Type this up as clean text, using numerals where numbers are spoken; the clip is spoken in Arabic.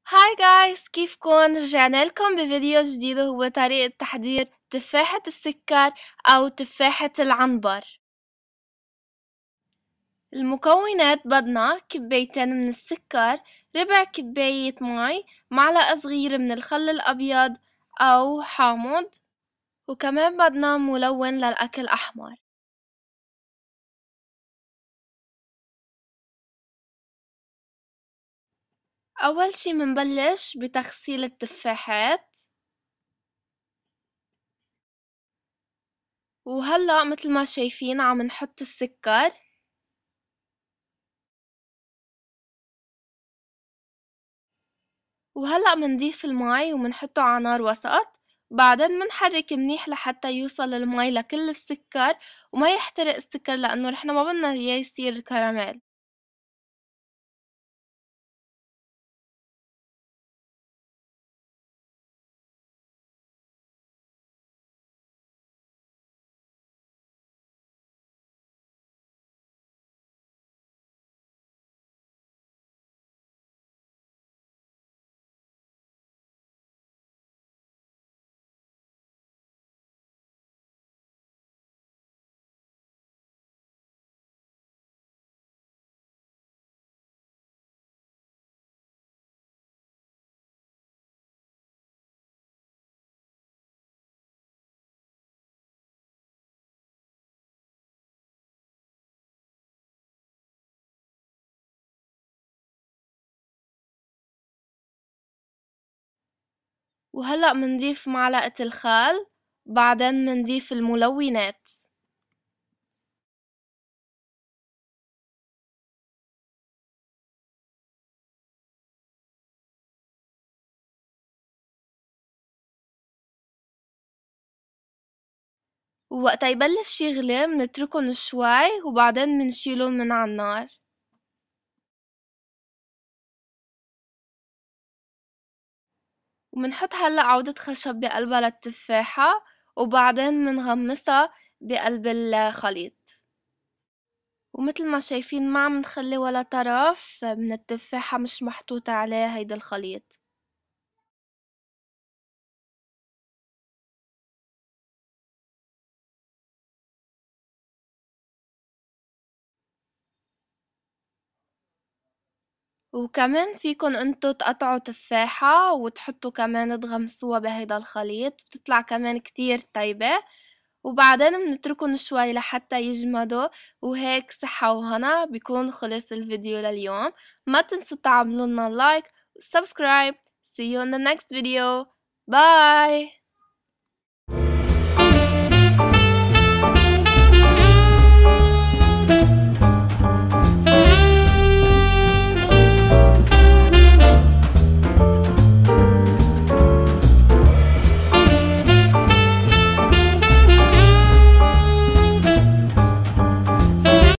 هاي جايز، كيفكن؟ رجعنا لكم بفيديو جديد وهو طريقة تحضير تفاحة السكر أو تفاحة العنبر. المكونات: بدنا كبايتين من السكر، ربع كباية مي، معلقة صغيرة من الخل الأبيض أو حامض، وكمان بدنا ملون للأكل أحمر. أول شي منبلش بتغسيل التفاحات، وهلأ متل ما شايفين عم نحط السكر، وهلأ منضيف المي ومنحطه على نار وسط. بعدين منحرك منيح لحتى يوصل المي لكل السكر وما يحترق السكر، لأنه نحن ما بدنا إياه يصير كراميل. وهلأ منضيف معلقة الخل، بعدين منضيف الملونات. ووقتا يبلش يغلي منتركن شوي وبعدين منشيلن من على النار. ومنحط هلأ عودة خشب بقلبها للتفاحة، وبعدين منغمسها بقلب الخليط. ومثل ما شايفين ما عم نخلي ولا طرف من التفاحة مش محطوط عليه هيدا الخليط. وكمان فيكن انتو تقطعوا تفاحة وتحطوا كمان تغمسوها بهيدا الخليط، بتطلع كمان كتير طيبة. وبعدين بنتركن شوي لحتى يجمدوا. وهيك صحة وهنا بيكون خلص الفيديو لليوم. ما تنسوا تعملوا لنا لايك وسبسكرايب. See you in the next video. Bye.